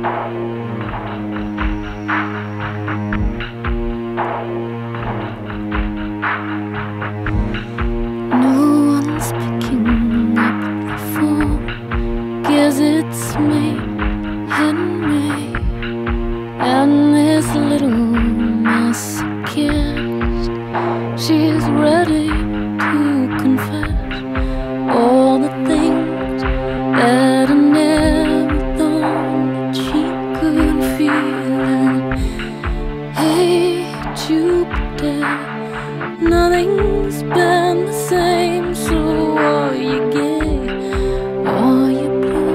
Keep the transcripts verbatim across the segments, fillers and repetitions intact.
It's me and me, and this little masochist. She's ready to confess all the things that I never thought that she could feel. And hey, Jupiter, nothing's been the same. So are you gay? Are you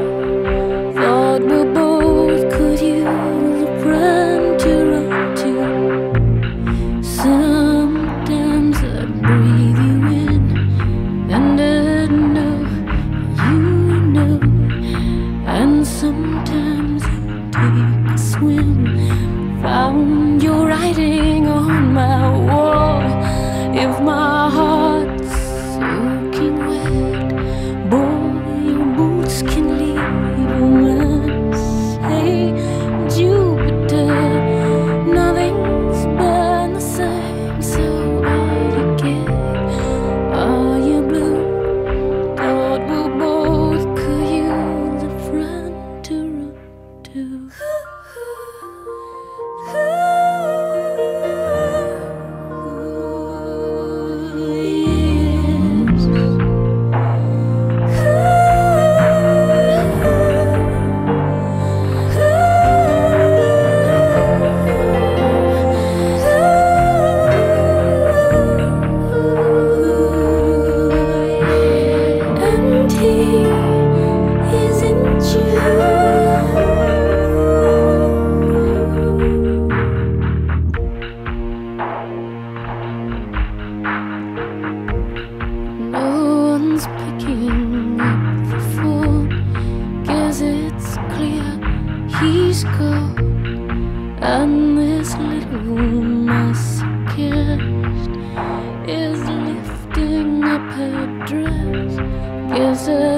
we both could use a friend to run to. Sometimes I breathe you in, and I know you know. And sometimes I take a swim. Found your writing on my wall. If my heart's soaking wet, boy, your boots can leave a mess. Hey, Jupiter, nothing's been the same. So are you gay? Are you blue? Thought we both could use a friend to run to. Picking up the phone, guess it's clear he's gone. And this little masochist is lifting up her dress. Guess I